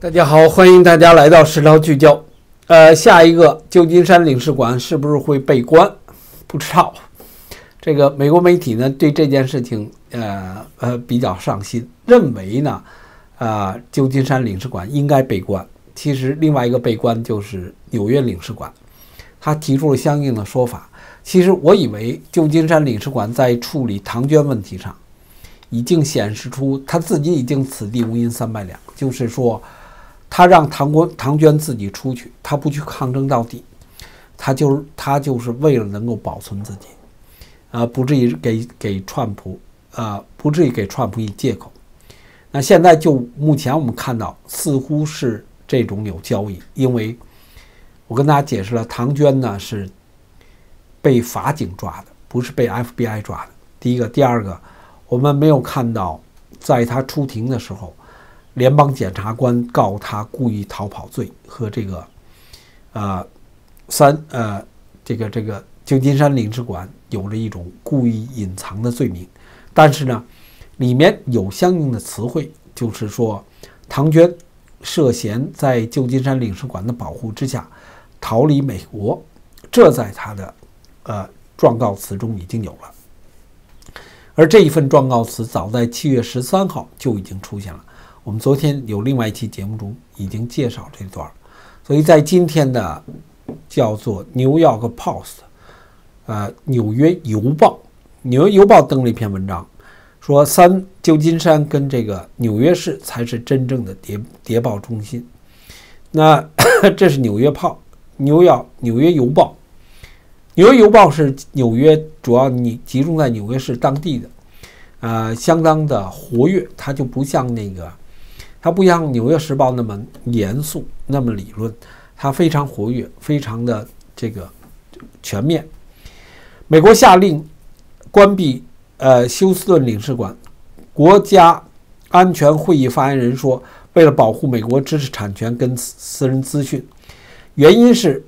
大家好，欢迎大家来到实操聚焦。下一个旧金山领事馆是不是会被关？不知道。这个美国媒体呢对这件事情比较上心，认为呢旧金山领事馆应该被关。其实另外一个被关就是纽约领事馆，他提出了相应的说法。其实我以为旧金山领事馆在处理唐娟问题上已经显示出他自己已经此地无银三百两，就是说他让唐娟自己出去，他不去抗争到底，他就是为了能够保存自己，不至于给川普以借口。那现在就目前我们看到似乎是这种有交易，因为我跟大家解释了，唐娟呢是被法警抓的，不是被 FBI 抓的。第一个，第二个，我们没有看到在他出庭的时候，联邦检察官告他故意逃跑罪和这个旧金山领事馆有着一种故意隐藏的罪名。但是呢，里面有相应的词汇，就是说唐娟涉嫌在旧金山领事馆的保护之下逃离美国，这在他的状告词中已经有了。而这一份状告词早在7月13号就已经出现了，我们昨天有另外一期节目中已经介绍这段，所以在今天的叫做 New York Post 纽约邮报登了一篇文章，说旧金山跟这个纽约市才是真正的谍报中心。那这是纽约邮报。纽约邮报是纽约主要集中在纽约市当地的，相当的活跃，它不像纽约时报那么严肃，那么理论，它非常活跃，非常的这个全面。美国下令关闭休斯顿领事馆，国家安全会议发言人说，为了保护美国知识产权跟私人资讯，原因是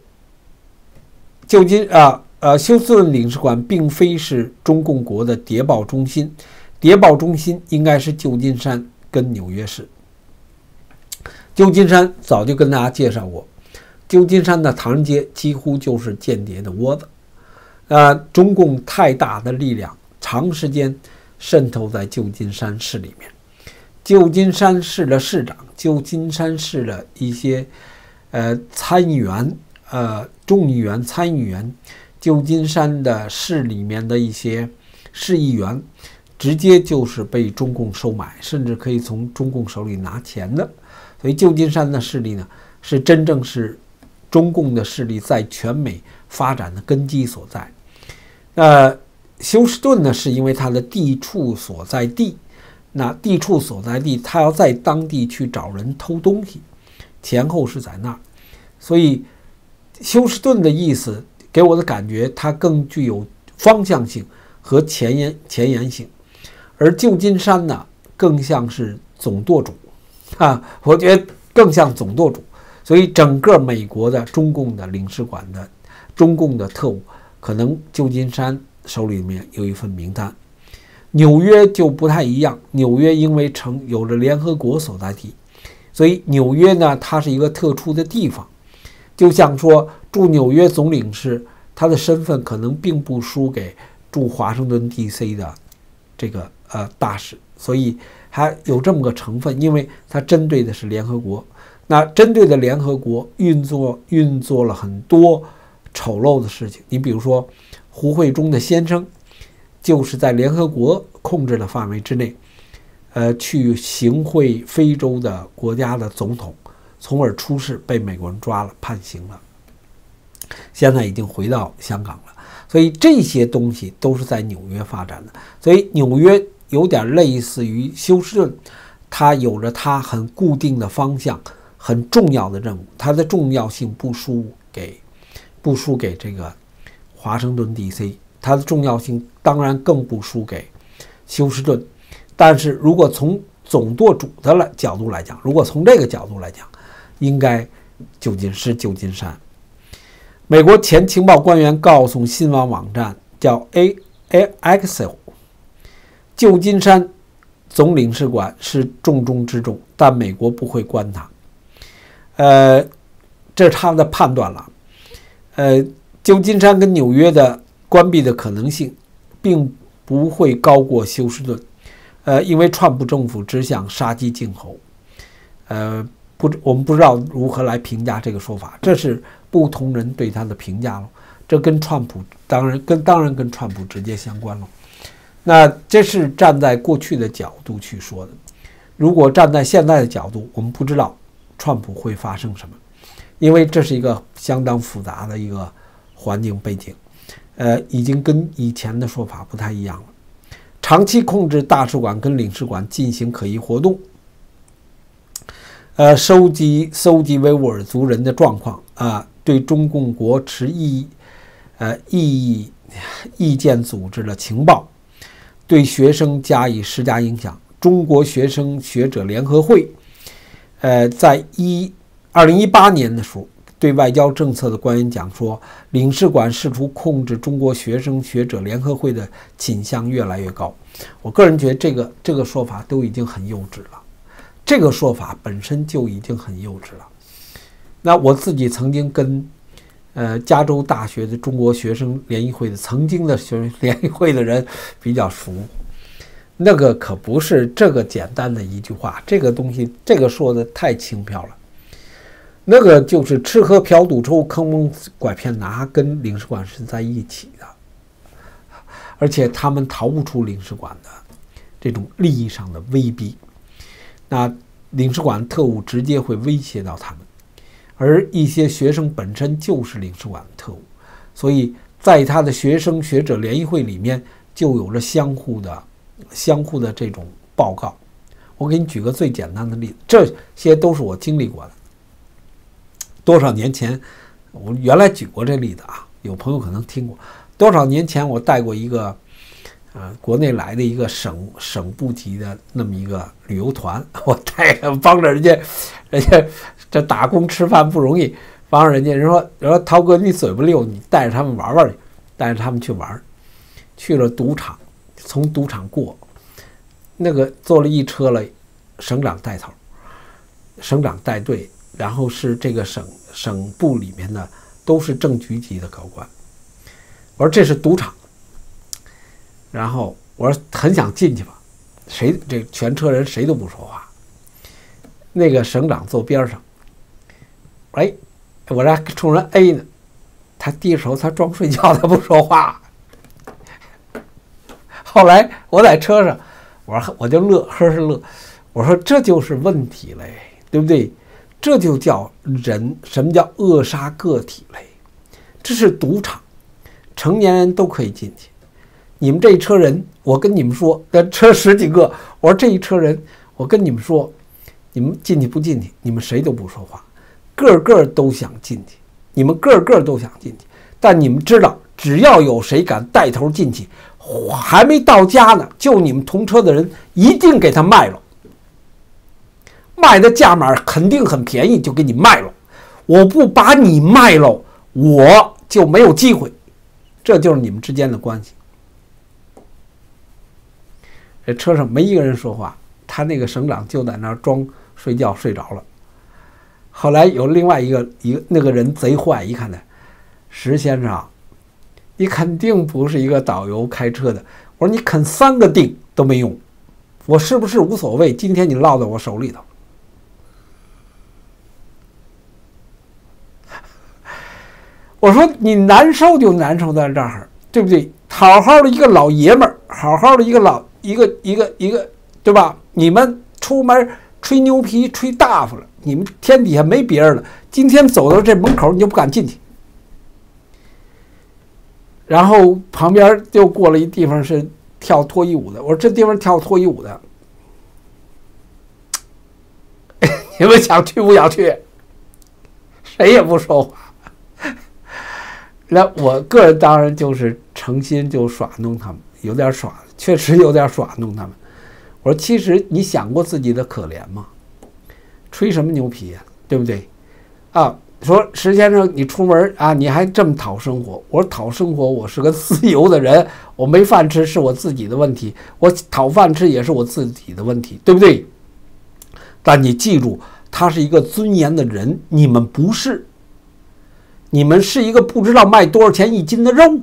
休斯顿领事馆并非是中共国的谍报中心，谍报中心应该是旧金山跟纽约市。旧金山早就跟大家介绍过，旧金山的唐人街几乎就是间谍的窝子，中共太大的力量长时间渗透在旧金山市里面，旧金山市的市长，旧金山市的一些参议员、众议员、参议员，旧金山的市里面的一些市议员，直接就是被中共收买，甚至可以从中共手里拿钱的。所以旧金山的势力呢，是真正是中共的势力在全美发展的根基所在。休斯顿呢，是因为它的地处所在地，那地处所在地，他要在当地去找人偷东西，前后是在那儿，所以休斯顿的意思给我的感觉，它更具有方向性和前沿性，而旧金山呢，更像是总舵主我觉得更像总舵主。所以整个美国的中共的领事馆的中共的特务，可能旧金山手里面有一份名单。纽约就不太一样，纽约因为有着联合国所在地，所以纽约呢，它是一个特殊的地方。就像说驻纽约总领事，他的身份可能并不输给驻华盛顿 DC 的这个大使，所以还有这么个成分，因为它针对的是联合国。那针对的联合国运作了很多丑陋的事情。你比如说胡慧中的先生，就是在联合国控制的范围之内，去行贿非洲的国家的总统，从而出事，被美国人抓了，判刑了，现在已经回到香港了。所以这些东西都是在纽约发展的。所以纽约有点类似于休斯顿，它有着它很固定的方向，很重要的任务，它的重要性不输给这个华盛顿 DC， 它的重要性当然更不输给休斯顿。但是如果从总舵主的角度来讲，如果从这个角度来讲，应该旧金山。美国前情报官员告诉新闻网站叫 Axios， 旧金山总领事馆是重中之重，但美国不会关它。 这是他们的判断了。旧金山跟纽约的关闭的可能性，并不会高过休斯顿。因为川普政府只想杀鸡儆猴。我们不知道如何来评价这个说法，这是不同人对他的评价了。这跟川普当然跟川普直接相关了。那这是站在过去的角度去说的。如果站在现在的角度，我们不知道川普会发生什么，因为这是一个相当复杂的一个环境背景，已经跟以前的说法不太一样了。长期控制大使馆跟领事馆进行可疑活动，收集维吾尔族人的状况对中共国持意见组织的情报，对学生施加影响。中国学生学者联合会，在2018年的时候，对外交政策的官员讲说，领事馆试图控制中国学生学者联合会的倾向越来越高。我个人觉得这个说法都已经很幼稚了，这个说法本身就已经很幼稚了。那我自己曾经跟加州大学的中国学生联谊会的曾经的学生联谊会的人比较熟，那个可不是这个简单的一句话，这个东西这个说的太轻飘了。那个就是吃喝嫖赌抽坑蒙拐骗拿，跟领事馆是在一起的，而且他们逃不出领事馆的这种利益上的威逼。那领事馆特务直接会威胁到他们，而一些学生本身就是领事馆的特务，所以在他的学生学者联谊会里面就有了相互的这种报告。我给你举个最简单的例子，这些都是我经历过的。多少年前，我原来举过这例子有朋友可能听过。多少年前我带过一个国内来的一个省部级的那么一个旅游团，我帮着人家这打工吃饭不容易，帮着人家人说涛哥你嘴不溜，你带着他们玩玩去，带着他们去玩，去了赌场，从赌场过，那个坐了一车了，省长带头，省长带队。然后是这个省部里面的都是正局级的高官。我说这是赌场，然后我说很想进去吧，这全车人谁都不说话。那个省长坐边上，我这冲人 A 呢，他低手，他装睡觉，他不说话。后来我在车上，我就乐，呵乐，我说这就是问题嘞，对不对？这就叫人，什么叫扼杀个体嘞？这是赌场，成年人都可以进去。你们这一车人，我跟你们说，车10几个，我说这一车人，我跟你们说，你们进去不进去？你们谁都不说话，个个都想进去，你们个个都想进去。但你们知道，只要有谁敢带头进去，还没到家呢，就你们同车的人一定给他卖了。卖的价码肯定很便宜，就给你卖了。我不把你卖了，我就没有机会。这就是你们之间的关系。这车上没一个人说话，他那个省长就在那儿装睡觉睡着了。后来有另外一个那个人贼坏，一看呢，石先生，你肯定不是一个导游开车的。我说你肯3个定都没用，我是不是无所谓，今天你落在我手里头。我说你难受就难受在这儿，对不对？好好的一个老爷们儿，好好的一个，对吧？你们出门吹牛皮吹大发了，你们天底下没别人了。今天走到这门口你就不敢进去。然后旁边又过了一地方是跳脱衣舞的，我说这地方跳脱衣舞的，你们想去不想去？谁也不说话。那我个人当然就是诚心就耍弄他们，有点耍，确实有点耍弄他们。我说其实你想过自己的可怜吗？吹什么牛皮呀，对不对？说石先生你出门你还这么讨生活。我说讨生活，我是个自由的人，我没饭吃是我自己的问题，我讨饭吃也是我自己的问题，对不对？但你记住， 他是一个尊严的人，你们不是，你们是一个不知道卖多少钱一斤的肉。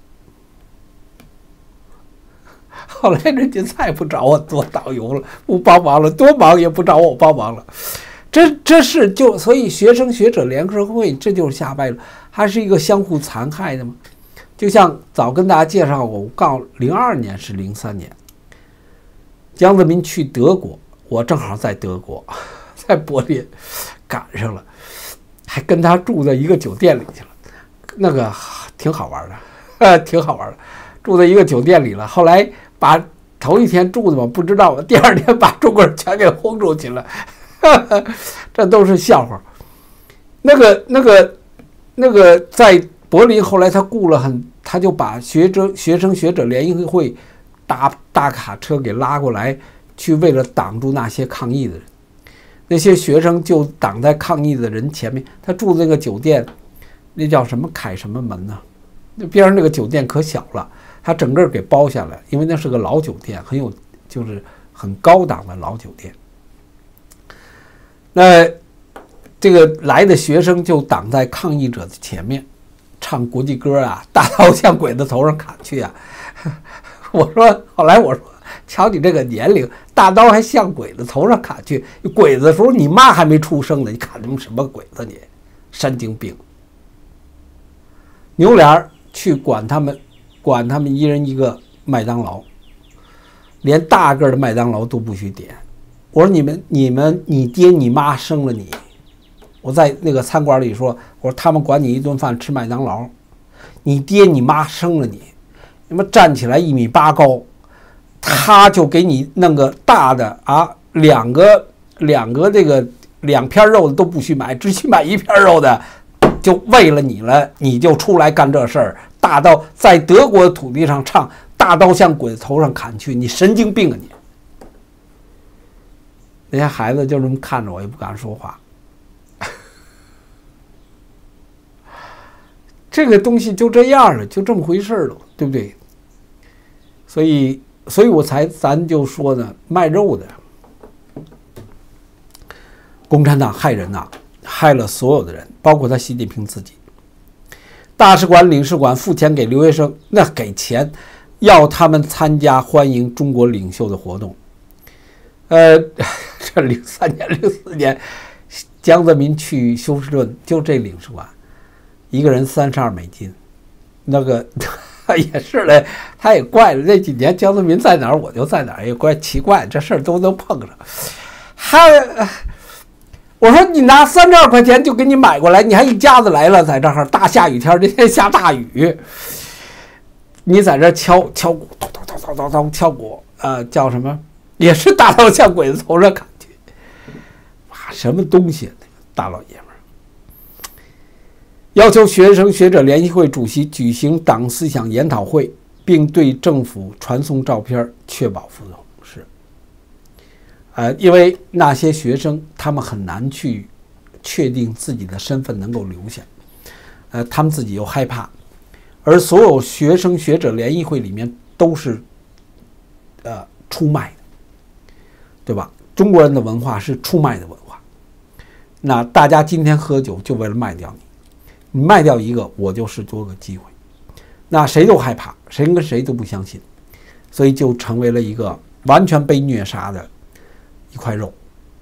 后来人家再不找我做导游了，不帮忙了，多忙也不找我帮忙了。这是就所以学生学者联合会这就是下败了，还是一个相互残害的嘛。就像早跟大家介绍过，我告02年是03年，江泽民去德国，我正好在德国，在柏林赶上了，还跟他住在一个酒店里去了，那个挺好玩的，挺好玩的，住在一个酒店里了。后来把头一天住的嘛不知道，第二天把中国人全给轰出去了，这都是笑话。那个在柏林，后来他就把学生学者联谊会大卡车给拉过来，去为了挡住那些抗议的人。那些学生就挡在抗议的人前面。他住的那个酒店，那叫什么凯什么门呢？那边上那个酒店可小了，他整个给包下来，因为那是个老酒店，就是很高档的老酒店。那这个来的学生就挡在抗议者的前面，唱国际歌啊，大刀向鬼子头上砍去啊！后来我说，瞧你这个年龄，大刀还向鬼子头上砍去，鬼子的时候你妈还没出生呢，你砍他们什么鬼子你？神经病！牛脸去管他们一人一个麦当劳，连大个的麦当劳都不许点。我说你爹你妈生了你。我在那个餐馆里说，我说他们管你一顿饭吃麦当劳，你爹你妈生了你，你们站起来1.8米高，他就给你弄个大的啊，两个这个2片肉的都不许买，只许买1片肉的，就为了你了，你就出来干这事儿，大刀在德国的土地上唱大刀向鬼子头上砍去，你神经病啊你！那些孩子就这么看着我，也不敢说话。这个东西就这样了，就这么回事了，对不对？所以咱就说呢，卖肉的共产党害人呐，害了所有的人，包括他习近平自己。大使馆、领事馆付钱给留学生，那给钱要他们参加欢迎中国领袖的活动。这03年、04年，江泽民去休斯顿，就这领事馆。一个人32美金，那个也是嘞，他也怪了。那几年江泽民在哪儿，我就在哪儿，也怪奇怪，这事儿都能碰上。我说你拿32块钱就给你买过来，你还一家子来了，在这儿大下雨天，这天下大雨，你在这敲鼓，咚敲鼓，叫什么？也是大刀向鬼子头上砍去，哇，什么东西？大老爷们儿！要求学生学者联谊会主席举行党思想研讨会，并对政府传送照片，确保服从。因为那些学生他们很难去确定自己的身份能够留下，他们自己又害怕，而所有学生学者联谊会里面都是出卖的，对吧？中国人的文化是出卖的文化，那大家今天喝酒就为了卖掉你卖掉一个，我就是多个机会。那谁都害怕，谁跟谁都不相信，所以就成为了一个完全被虐杀的一块肉。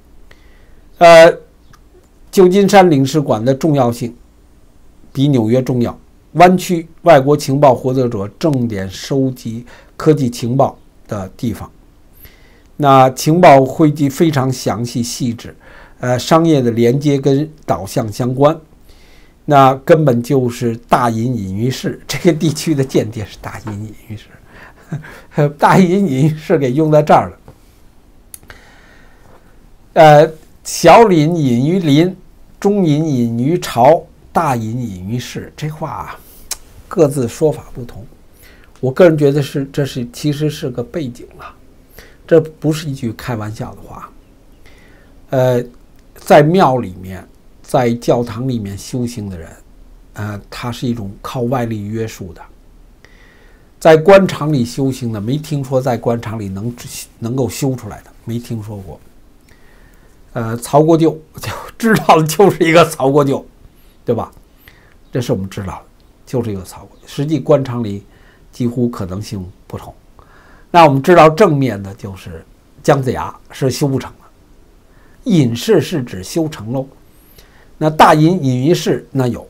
旧金山领事馆的重要性比纽约重要。湾区外国情报获得者重点收集科技情报的地方，那情报汇集非常详细细致，商业的连接跟导向相关。那根本就是大隐隐于市，这个地区的间谍是大隐隐于市，大隐隐于市给用在这儿了。小隐隐于林，中隐隐于朝，大隐隐于市，这话各自说法不同。我个人觉得这其实是个背景了，这不是一句开玩笑的话。在庙里面，在教堂里面修行的人，他是一种靠外力约束的。在官场里修行的，没听说在官场里能够修出来的，没听说过。 曹国舅就知道的就是一个曹国舅，对吧？这是我们知道的，就是一个曹国舅。实际官场里几乎可能性不同。那我们知道正面的就是姜子牙是修不成的，隐士是指修成喽。那大隐隐于市那有，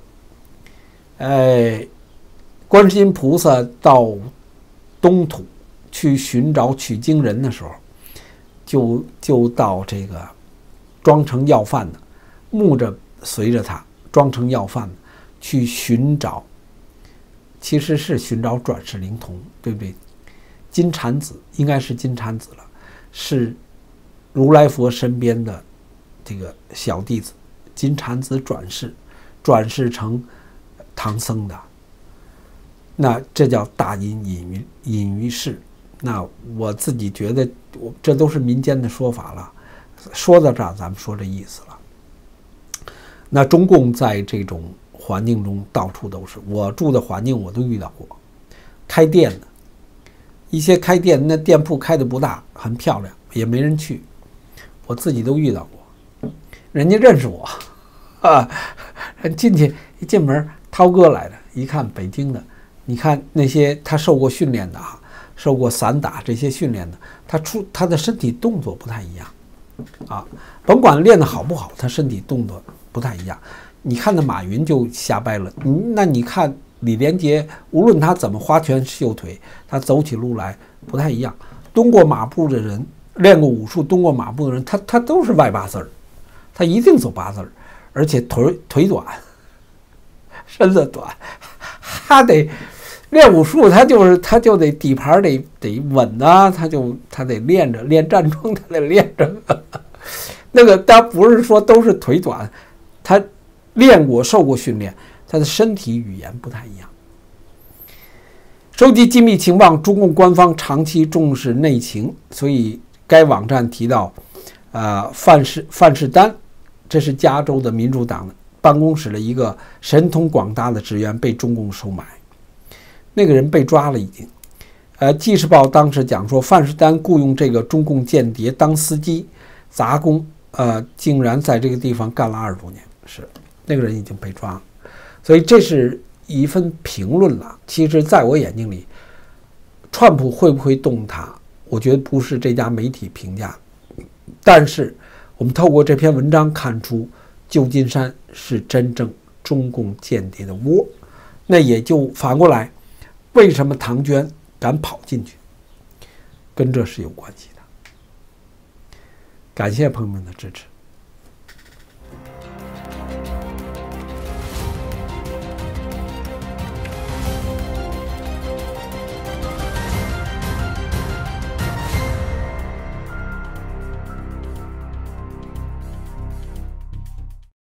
观世音菩萨到东土去寻找取经人的时候，就到这个装成要饭的，牧着随着他装成要饭的去寻找，其实是寻找转世灵童，对不对？金蝉子应该是金蝉子了，是如来佛身边的这个小弟子，金蝉子转世成唐僧的。那这叫大隐隐于市。那我自己觉得，这都是民间的说法了。说到这儿，咱们说这意思了。那中共在这种环境中到处都是，我住的环境我都遇到过，开店的。一些开店，那店铺开的不大，很漂亮，也没人去，我自己都遇到过。人家认识我，进去一进门，涛哥来的，一看北京的，你看那些他受过训练的啊，受过散打这些训练的，他的身体动作不太一样啊，甭管练得好不好，他身体动作不太一样。你看那马云就瞎掰了，那你看李连杰，无论他怎么花拳绣腿，他走起路来不太一样。蹲过马步的人，练过武术，蹲过马步的人，他都是外八字儿，他一定走八字儿，而且腿短，身子短，他得练武术，他就得底盘得稳啊，他得练着，练站桩他得练着。那个他不是说都是腿短，他练过受过训练。他的身体语言不太一样。收集机密情报，中共官方长期重视内情，所以该网站提到，范世丹，这是加州的民主党办公室的一个神通广大的职员被中共收买，那个人被抓了已经。《纪事报》当时讲说，范世丹雇佣这个中共间谍当司机杂工，竟然在这个地方干了20多年，是那个人已经被抓了。所以这是一份评论了。其实在我眼睛里，川普会不会动他，我觉得不是这家媒体评价，但是我们透过这篇文章看出，旧金山是真正中共间谍的窝。那也就反过来，为什么唐娟敢跑进去，跟这是有关系的。感谢朋友们的支持。